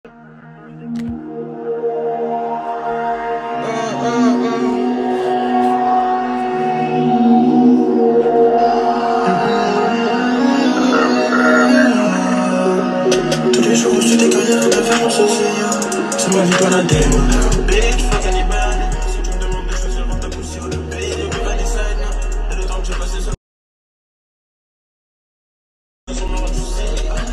Tous les jours où je décolle, de faire mon souci. C'est ma vie dans la démo. Bitch, fuck cannibal. Si tu me demandes de choisir entre ta poussière ou le pays, ne peux pas décider. Et le temps que j'ai passé sur mon souci.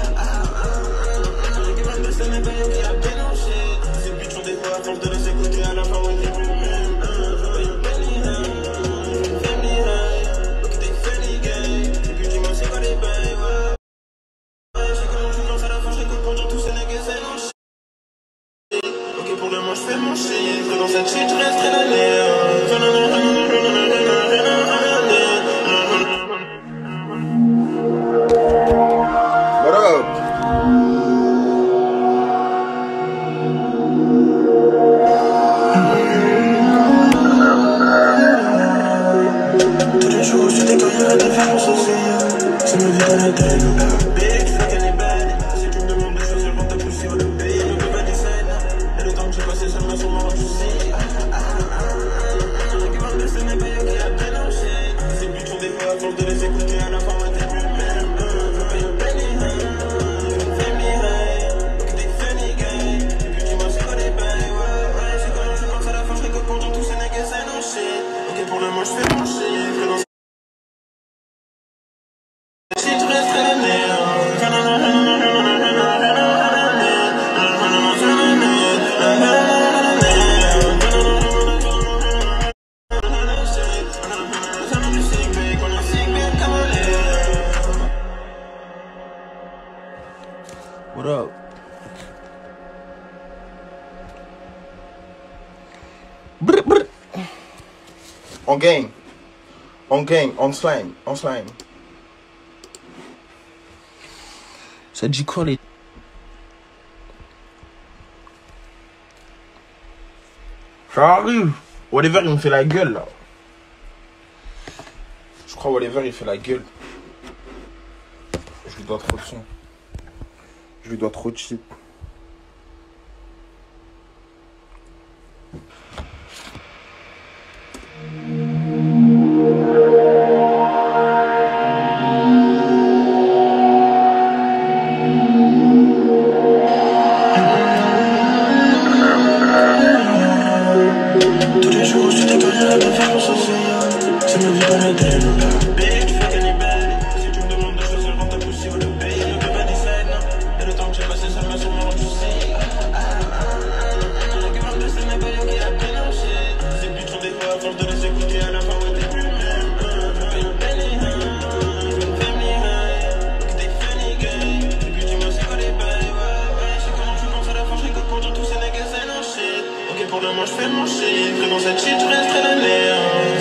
J'ai même de ce n'est pas qui a dénoncé. Ces bitches ont des voix à force de les écouter à la fin, on n'est plus le même. Pour le moment je fais mon chiffre. Dans cette shit je resterai l'année. What up? Tous les jours je décolle, de faire mon souci. C'est ma vie dans la tête. Bitch, fuck cannibal. Si tu me demandes de choisir entre ta poussière ou le pays, ne peux pas décider. Et le temps que j'ai passé seulement sur mon souci. J'ai même de ce n'est pas qui a dénoncé. Ces bitches ont des voix à force de les écouter à la fin, on n'est plus le même. Pour le moment je fais mon chiffre. Dans cette shit je resterai l'année. What up? Brr, brr. On gang, on slime. Ça dit quoi les... J'arrive. Oliver il me fait la gueule là. Je crois Oliver il fait la gueule. Je lui dois trop de son. Je lui dois trop de shit. Tous les jours je décolle, de faire mon souci. C'est ma vie dans la tête. Bitch, fuck cannibal. Si tu me demandes de choisir entre ta poussière ou le pays, ne peux pas décider. Et le temps que j'ai passé seulement sur mon souci. J'ai même de ce n'est pas qui a dénoncé. Ces bitches ont des voix à force de les écouter à la fin, on n'est plus le même. Pour le moment je fais mon chiffre. Dans cette shit je resterai l'année.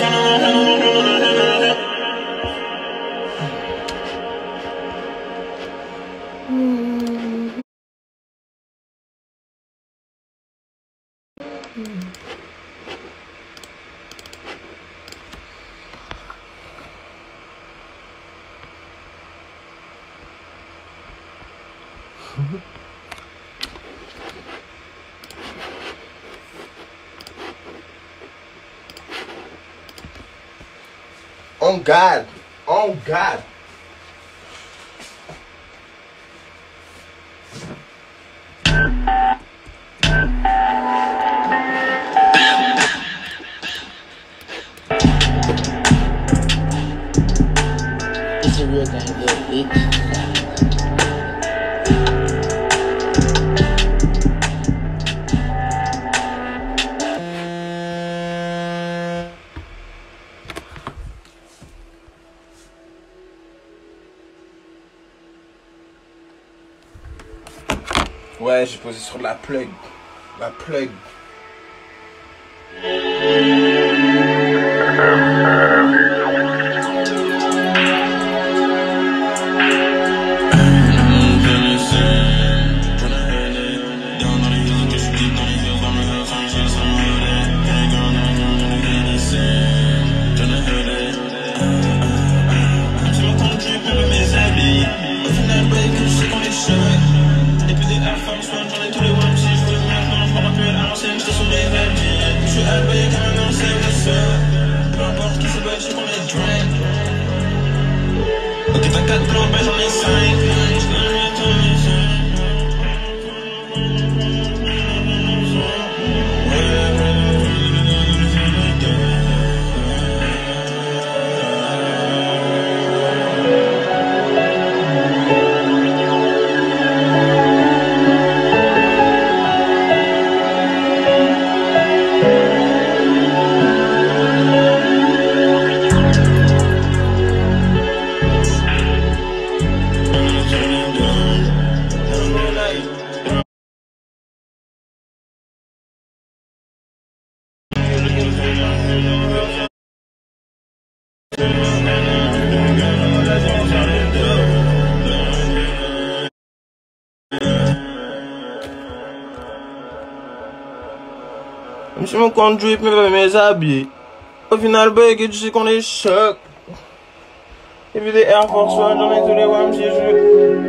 On God. It's a real thing, bitch. Ouais, j'ai posé sur la plug. La plug. Au final, ouais, que je sais qu'on est chocs. Et puis des affaires, j'en ai tous les mois. Même si mon compte drip, mais mes habits. Au final, tu sais qu'on est choc. Et puis les Air Force One, j'en ai tous les WAM, j'ai joué.